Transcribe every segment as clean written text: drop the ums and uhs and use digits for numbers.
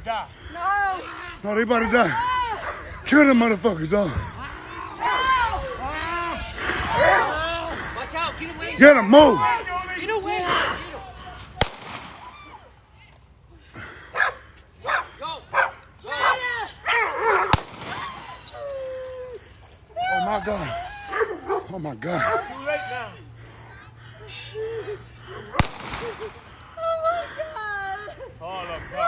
die. No, they about to die. Kill them motherfuckers, dog. Watch out, get away. Get them, move. Get away. Go. Oh my God. Oh my God. Too late now. All of them.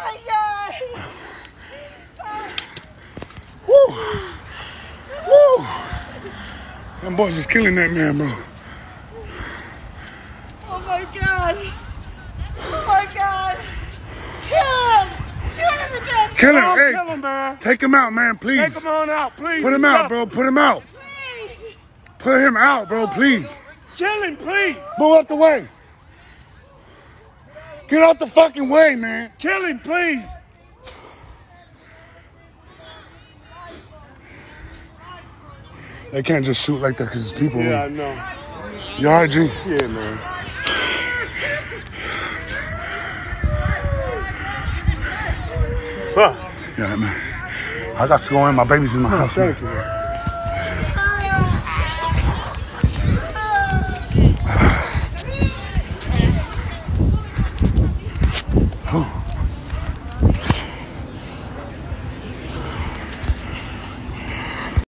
Woo. Woo. Them boys is killing that man, bro. Oh my God! Oh my God! Kill him! Shoot him again! Kill him. Don't Hey, kill him, man. take him out, man, please. Take him on out, please. Put him out, bro. Put him out. Please! Put him out, bro, please. Kill him, please. Move out the way. Get out the fucking way, man. Kill him, please. They can't just shoot like that because it's people. Yeah, I know. You all right, G? Yeah, man. Fuck. Yeah, man. I got to go in. My baby's in my house. Thank Man. you, man.